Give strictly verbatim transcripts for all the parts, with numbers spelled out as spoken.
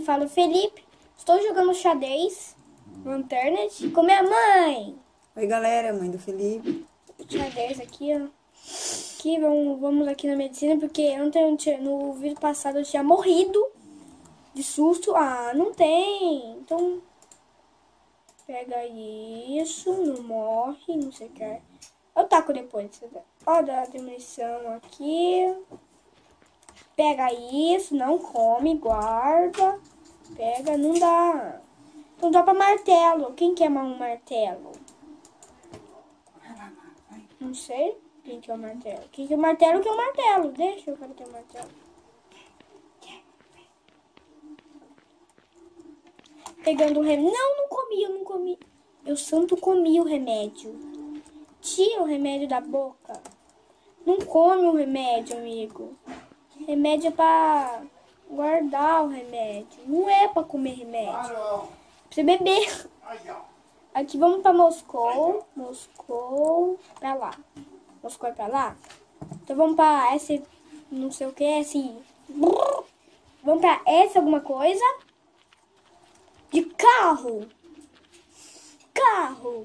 quem fala é o Felipe. Estou jogando xadrez no internet com minha mãe. Oi, galera, mãe do Felipe. Xadrez aqui, ó. Aqui, vamos, vamos aqui na medicina, porque ontem, no vídeo passado, eu tinha morrido de susto. Ah, não tem. Então, pega isso, não morre, não sei o que é. Eu taco depois. Ó, dá diminuição aqui. Pega isso, não come, guarda. Pega, não dá. Então dá pra martelo. Quem quer um martelo? Não sei quem quer o martelo. Quem quer o martelo, quer o martelo. Deixa eu quero ter o martelo. Pegando o remédio. Não, não comi, eu não comi. Eu santo comi o remédio. Tira o remédio da boca. Não come o remédio, amigo. Remédio é pra guardar o remédio. Não é pra comer remédio. Pra você beber. Aqui vamos pra Moscou. Moscou. Pra lá. Moscou é pra lá? Então vamos pra S. Não sei o que. S. Vamos pra S alguma coisa. De carro. Carro.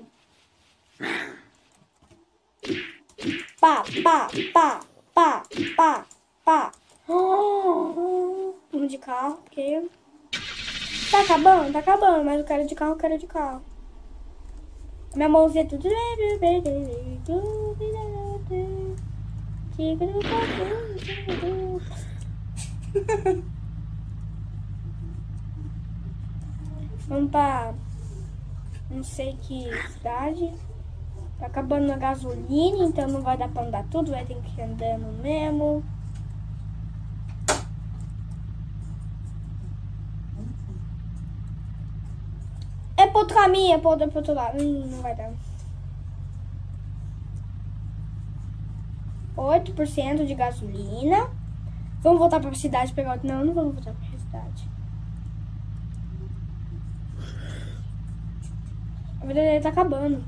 Pá, pá, pá, pá, pá, pá. Oh, vamos de carro, porque tá acabando, tá acabando, mas eu quero de carro, eu quero de carro. Minha mãozinha tudo. Vamos pra não sei que cidade. Tá acabando a gasolina, então não vai dar pra andar tudo, vai ter que ir andando mesmo. É pro outro caminho, é pro outro, pro outro lado. Hum, não vai dar. oito por cento de gasolina. Vamos voltar pra cidade pegar outro. Não, não vamos voltar pra cidade. A vida dele tá acabando.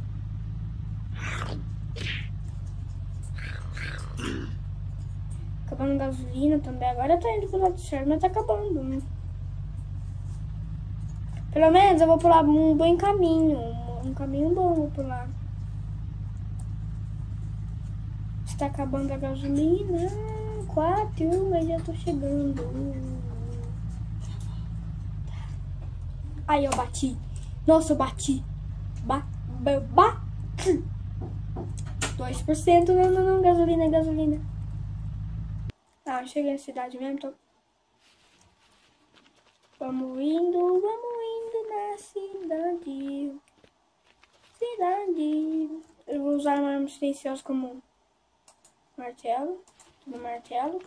Acabando gasolina também. Agora eu tô indo pro lado certo, mas tá acabando. Pelo menos eu vou pular um bom caminho. Um caminho bom eu vou pular. Está acabando a gasolina. Quatro, mas já tô chegando. Aí eu bati. Nossa, eu bati. Ba, ba, bati. dois por cento. Não, não, não. Gasolina, gasolina. Ah, eu cheguei na cidade mesmo. Tô... Vamos indo, vamos indo na cidade. Cidade. Eu vou usar uma arma silenciosa como martelo. No martelo.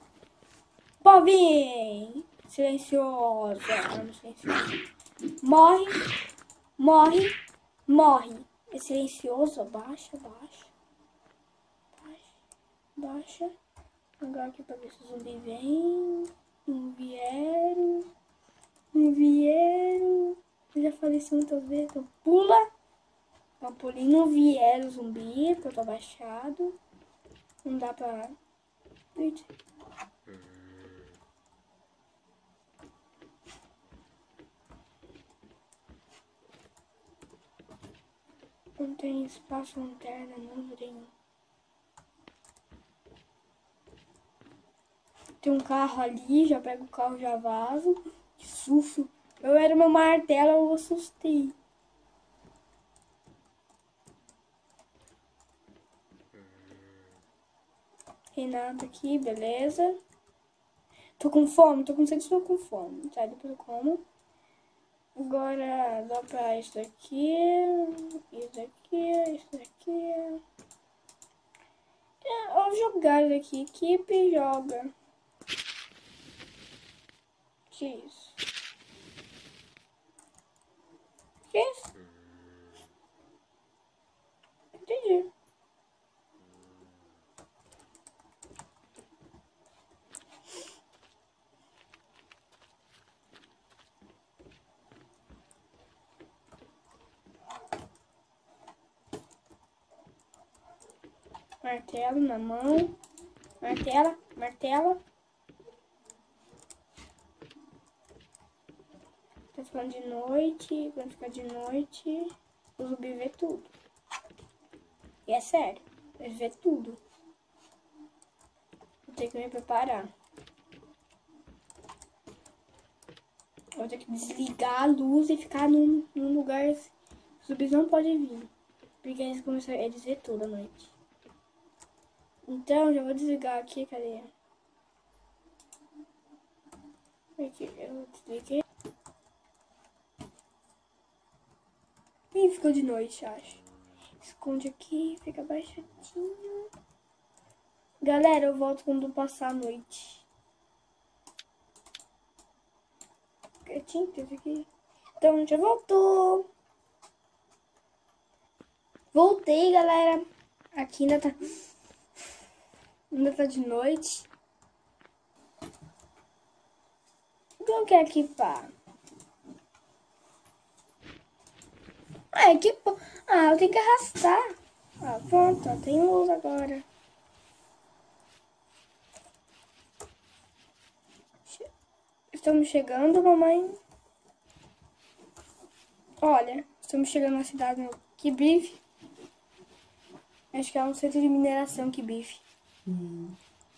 Povinho! Silenciosa. Arma silenciosa. Morre. Morre. Morre. É silencioso. Baixa, baixa. Baixa. Baixa. Agora aqui pra ver se o zumbi vem. Não vieram. Não vieram. Eu já falei isso muitas vezes. Então pula. Então pulinho. Não vieram zumbi, porque eu tô abaixado. Não dá pra... Eita. Não tem espaço lanterna, não tem. Tem um carro ali, já pego o carro, já vazo. Que susto. Eu era meu martelo, eu assustei. Renato aqui, beleza. Tô com fome, tô com sede, tô com fome. Tá, depois eu como. Agora dá pra isso daqui, isso daqui, isso daqui. É, vou jogar isso daqui. Equipe joga. Que isso? Que isso? Entendi. Martelo na mão. Martela, martela. ficando de noite, quando ficar de noite, o zumbi vê tudo. E é sério, ele vê tudo. Vou ter que me preparar. Vou ter que desligar a luz e ficar num, num lugar. Os zumbis não podem vir. Porque eles começam, eles vê tudo à noite. Então, já vou desligar aqui, cadê? Aqui, eu desliguei. Ih, ficou de noite, acho. Esconde aqui, fica baixadinho. Galera, eu volto quando passar a noite. Quietinho, esse aqui. Então, já voltou. Voltei, galera. Aqui ainda tá... Ainda tá de noite. Como que é equipar? Ah, equipou. Ah, eu tenho que arrastar. Ah, pronto, ó, tem luz agora. Estamos chegando, mamãe. Olha, estamos chegando na cidade no Kibif. Acho que é um centro de mineração Kibif. Hum.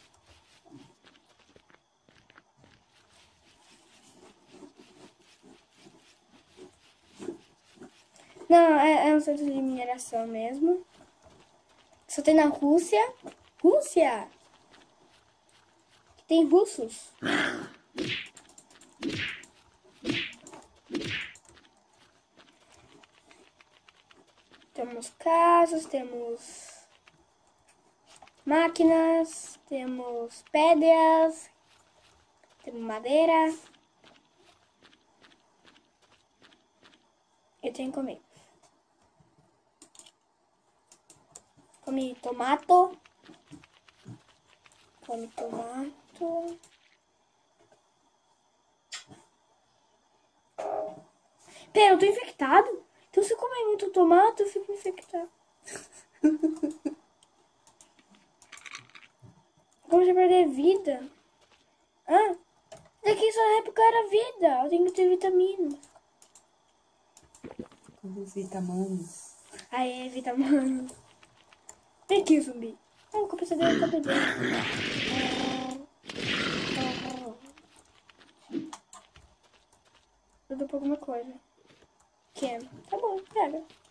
Não, é, é um centro de mineração mesmo. Só tem na Rússia. Rússia! Tem russos. Temos casas, temos máquinas, temos pedras, temos madeira. Eu tenho que comer. Come tomato. Come tomato. Pera, eu tô infectado? Então se eu comer muito tomate, eu fico infectado. Como já perder vida? Ah, daqui só é porque era vida. Eu tenho que ter vitaminas. Os vitamanos. Aí, vitaminas. Vem aqui, zumbi. Ah, com a pessoa dele tá bebendo. Eu dou pra alguma coisa. Quero. Tá bom, pega.